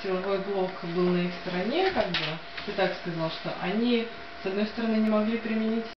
силовой блок был на их стороне, как бы, ты так сказал, что они, с одной стороны, не могли применить